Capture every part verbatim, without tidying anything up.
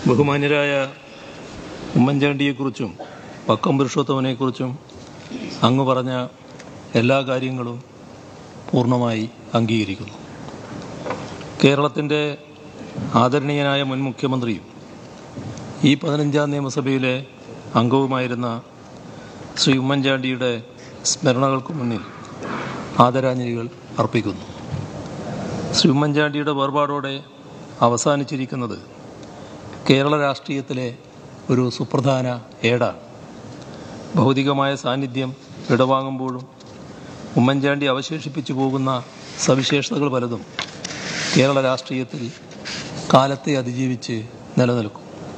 ബഹുമാന്യരായ ഉമ്മൻചാണ്ടിയെക്കുറിച്ചും പക്കം പുരുഷോത്തമനെക്കുറിച്ചും അങ്ങ് പറഞ്ഞ എല്ലാ കാര്യങ്ങളും പൂർണ്ണമായി അംഗീകരിക്കുന്നു. കേരളത്തിൻ്റെ ആദരണീയനായ മുൻ മുഖ്യമന്ത്രിയും ഈ പതിനഞ്ചാം നിയമസഭയിലെ അംഗവുമായിരുന്ന ശ്രീ ഉമ്മൻചാണ്ടിയുടെ സ്മരണകൾക്ക് മുന്നിൽ ആദരാഞ്ജലികൾ അർപ്പിക്കുന്നു. ശ്രീ ഉമ്മൻചാണ്ടിയുടെ വേർപാടോടെ അവസാനിച്ചിരിക്കുന്നത് കേരള രാഷ്ട്രീയത്തിലെ ഒരു സുപ്രധാന ഏടാണ്. ഭൗതികമായ സാന്നിധ്യം വിടവാങ്ങുമ്പോഴും ഉമ്മൻചാണ്ടി അവശേഷിപ്പിച്ചു പോകുന്ന സവിശേഷതകൾ പലതും കേരള രാഷ്ട്രീയത്തിൽ കാലത്തെ അതിജീവിച്ച് നിലനിൽക്കും.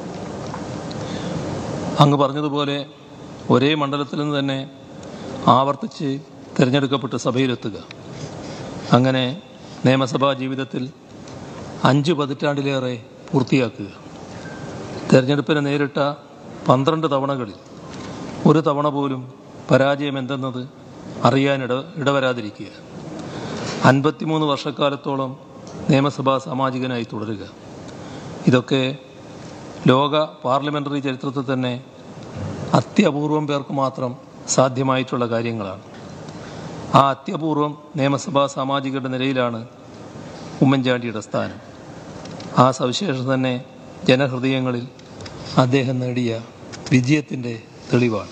അങ്ങ് പറഞ്ഞതുപോലെ ഒരേ മണ്ഡലത്തിൽ നിന്ന് തന്നെ ആവർത്തിച്ച് തിരഞ്ഞെടുക്കപ്പെട്ട് സഭയിലെത്തുക, അങ്ങനെ നിയമസഭാ ജീവിതത്തിൽ അഞ്ച് പതിറ്റാണ്ടിലേറെ പൂർത്തിയാക്കുക, തെരഞ്ഞെടുപ്പിനെ നേരിട്ട പന്ത്രണ്ട് തവണകളിൽ ഒരു തവണ പോലും പരാജയം എന്തെന്നത് അറിയാനിട ഇടവരാതിരിക്കുക, അൻപത്തിമൂന്ന് വർഷക്കാലത്തോളം നിയമസഭാ സാമാജികനായി തുടരുക, ഇതൊക്കെ ലോക പാർലമെൻ്ററി ചരിത്രത്തിൽ തന്നെ അത്യപൂർവം പേർക്ക് മാത്രം സാധ്യമായിട്ടുള്ള കാര്യങ്ങളാണ്. ആ അത്യപൂർവം നിയമസഭാ സാമാജികരുടെ നിലയിലാണ് ഉമ്മൻചാണ്ടിയുടെ സ്ഥാനം. ആ സവിശേഷത തന്നെ ജനഹൃദയങ്ങളിൽ അദ്ദേഹം നേടിയ വിജയത്തിൻ്റെ തെളിവാണ്.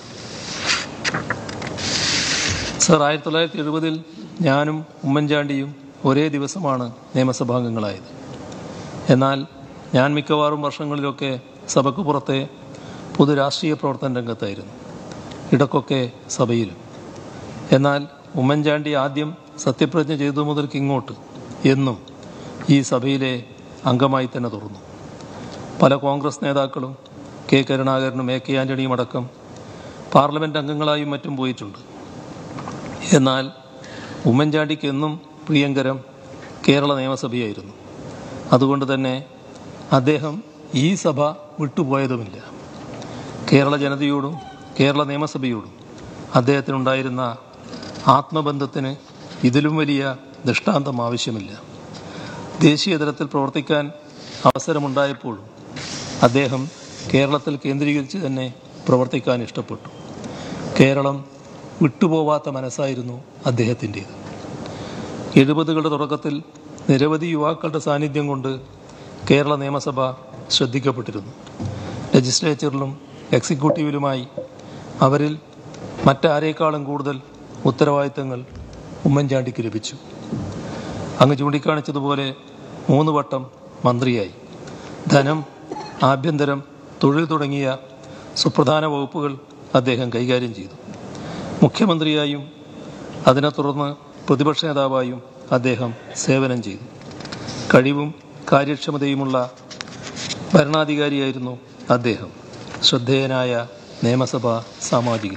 സർ, ആയിരത്തി തൊള്ളായിരത്തി എഴുപതിൽ ഞാനും ഉമ്മൻചാണ്ടിയും ഒരേ ദിവസമാണ് നിയമസഭാംഗങ്ങളായത്. എന്നാൽ ഞാൻ മിക്കവാറും വർഷങ്ങളിലൊക്കെ സഭയ്ക്ക് പുറത്തെ പൊതു രാഷ്ട്രീയ പ്രവർത്തന രംഗത്തായിരുന്നു, ഇടയ്ക്കൊക്കെ സഭയിലും. എന്നാൽ ഉമ്മൻചാണ്ടി ആദ്യം സത്യപ്രതിജ്ഞ ചെയ്തു മുതൽക്ക് ഇങ്ങോട്ട് എന്നും ഈ സഭയിലെ അംഗമായി തന്നെ തുറന്നു. പല കോൺഗ്രസ് നേതാക്കളും കെ കരുണാകരനും എ കെ ആന്റണിയും അടക്കം പാർലമെൻറ്റ് അംഗങ്ങളായും മറ്റും പോയിട്ടുണ്ട്. എന്നാൽ ഉമ്മൻചാണ്ടിക്ക് എന്നും പ്രിയങ്കരം കേരള നിയമസഭയായിരുന്നു. അതുകൊണ്ട് തന്നെ അദ്ദേഹം ഈ സഭ വിട്ടുപോയതുമില്ല. കേരള ജനതയോടും കേരള നിയമസഭയോടും അദ്ദേഹത്തിനുണ്ടായിരുന്ന ആത്മബന്ധത്തിന് ഇതിലും വലിയ ദൃഷ്ടാന്തം ആവശ്യമില്ല. ദേശീയ തലത്തിൽ പ്രവർത്തിക്കാൻ അവസരമുണ്ടായപ്പോഴും അദ്ദേഹം കേരളത്തിൽ കേന്ദ്രീകരിച്ച് തന്നെ പ്രവർത്തിക്കാൻ ഇഷ്ടപ്പെട്ടു. കേരളം വിട്ടുപോവാത്ത മനസ്സായിരുന്നു അദ്ദേഹത്തിൻ്റേത്. എഴുപതുകളുടെ തുടക്കത്തിൽ നിരവധി യുവാക്കളുടെ സാന്നിധ്യം കൊണ്ട് കേരള നിയമസഭ ശ്രദ്ധിക്കപ്പെട്ടിരുന്നു. ലെജിസ്ലേച്ചറിലും എക്സിക്യൂട്ടീവിലുമായി അവരിൽ മറ്റാരേക്കാളും കൂടുതൽ ഉത്തരവാദിത്തങ്ങൾ ഉമ്മൻചാണ്ടിക്ക് ലഭിച്ചു. അങ്ങ് ചൂണ്ടിക്കാണിച്ചതുപോലെ മൂന്ന് വട്ടം മന്ത്രിയായി. ധനം, ആഭ്യന്തരം, തൊഴിൽ തുടങ്ങിയ സുപ്രധാന വകുപ്പുകൾ അദ്ദേഹം കൈകാര്യം ചെയ്തു. മുഖ്യമന്ത്രിയായും അതിനെ തുടർന്ന് പ്രതിപക്ഷ നേതാവായും അദ്ദേഹം സേവനം ചെയ്തു. കഴിവും കാര്യക്ഷമതയുമുള്ള ഭരണാധികാരിയായിരുന്നു അദ്ദേഹം. ശ്രദ്ധേയനായ നിയമസഭാ സാമാജികൻ.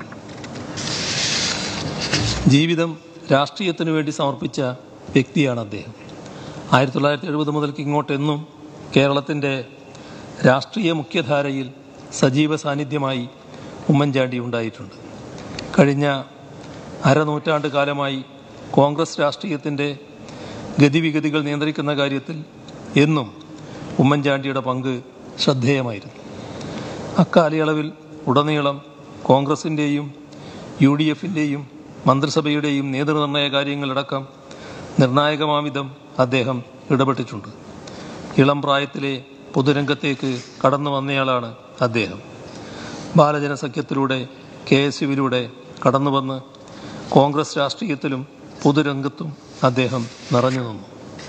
ജീവിതം രാഷ്ട്രീയത്തിനു വേണ്ടി സമർപ്പിച്ച വ്യക്തിയാണ് അദ്ദേഹം. ആയിരത്തി തൊള്ളായിരത്തി എഴുപത് മുതൽക്ക് ഇങ്ങോട്ടെന്നും കേരളത്തിൻ്റെ രാഷ്ട്രീയ മുഖ്യധാരയിൽ സജീവ സാന്നിധ്യമായി ഉമ്മൻചാണ്ടി ഉണ്ടായിട്ടുണ്ട്. കഴിഞ്ഞ അരനൂറ്റാണ്ട് കാലമായി കോൺഗ്രസ് രാഷ്ട്രീയത്തിൻ്റെ ഗതിവിഗതികൾ നിയന്ത്രിക്കുന്ന കാര്യത്തിൽ എന്നും ഉമ്മൻചാണ്ടിയുടെ പങ്ക് ശ്രദ്ധേയമായിരുന്നു. അക്കാലയളവിൽ ഉടനീളം കോൺഗ്രസിൻ്റെയും യു ഡി എഫിൻ്റെയും മന്ത്രിസഭയുടെയും നേതൃനിർണയ കാര്യങ്ങളടക്കം നിർണായകമാവിധം അദ്ദേഹം ഇടപെട്ടിട്ടുണ്ട്. ഇളം പ്രായത്തിലെ പൊതുരംഗത്തേക്ക് കടന്നു വന്നയാളാണ് അദ്ദേഹം. ബാലജനസഖ്യത്തിലൂടെ കെ എസ് യുവിലൂടെ കടന്നു വന്ന് കോൺഗ്രസ് രാഷ്ട്രീയത്തിലും പൊതുരംഗത്തും അദ്ദേഹം നിറഞ്ഞു നിന്നു.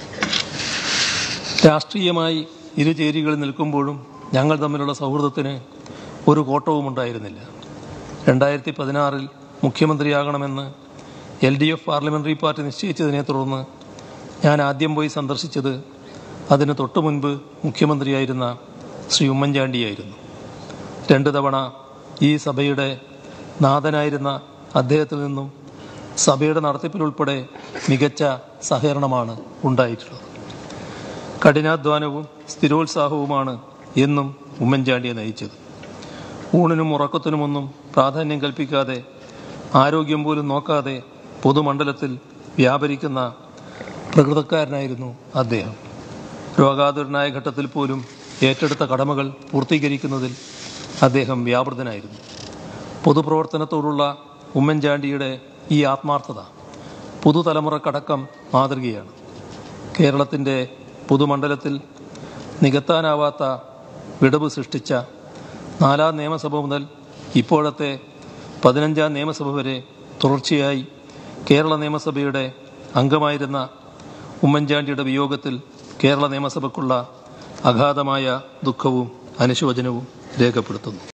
രാഷ്ട്രീയമായി ഇരുചേരികളിൽ നിൽക്കുമ്പോഴും ഞങ്ങൾ തമ്മിലുള്ള സൗഹൃദത്തിന് ഒരു കോട്ടവും ഉണ്ടായിരുന്നില്ല. രണ്ടായിരത്തി പതിനാറിൽ മുഖ്യമന്ത്രിയാകണമെന്ന് L D F parliamentary party നിശ്ചയിച്ചതിനെ തുടർന്ന് ഞാൻ ആദ്യം പോയി സന്ദർശിച്ചത് അതിന് തൊട്ടു മുൻപ് മുഖ്യമന്ത്രിയായിരുന്ന ശ്രീ ഉമ്മൻചാണ്ടിയായിരുന്നു. രണ്ട് തവണ ഈ സഭയുടെ നാഥനായിരുന്ന അദ്ദേഹത്തിൽ നിന്നും സഭയുടെ നടത്തിപ്പിലുൾപ്പെടെ മികച്ച സഹകരണമാണ് ഉണ്ടായിട്ടുള്ളത്. കഠിനാധ്വാനവും സ്ഥിരോത്സാഹവുമാണ് എന്നും ഉമ്മൻചാണ്ടിയെ നയിച്ചത്. ഊണിനും ഉറക്കത്തിനുമൊന്നും പ്രാധാന്യം കൽപ്പിക്കാതെ, ആരോഗ്യം പോലും നോക്കാതെ പൊതുമണ്ഡലത്തിൽ വ്യാപരിക്കുന്ന പ്രകൃതക്കാരനായിരുന്നു അദ്ദേഹം. രോഗാതുരനായ ഘട്ടത്തിൽ പോലും ഏറ്റെടുത്ത കടമകൾ പൂർത്തീകരിക്കുന്നതിൽ അദ്ദേഹം വ്യാപൃതനായിരുന്നു. പൊതുപ്രവർത്തനത്തോടുള്ള ഉമ്മൻചാണ്ടിയുടെ ഈ ആത്മാർത്ഥത പുതുതലമുറക്കടക്കം മാതൃകയാണ്. കേരളത്തിൻ്റെ പൊതുമണ്ഡലത്തിൽ നികത്താനാവാത്ത വിടവ് സൃഷ്ടിച്ച നാലാം നിയമസഭ മുതൽ ഇപ്പോഴത്തെ പതിനഞ്ചാം നിയമസഭ വരെ തുടർച്ചയായി കേരള നിയമസഭയുടെ അംഗമായിരുന്ന ഉമ്മൻചാണ്ടിയുടെ വിയോഗത്തിൽ കേരള നിയമസഭയ്ക്കുള്ള അഗാധമായ ദുഃഖവും അനുശോചനവും രേഖപ്പെടുത്തുന്നു.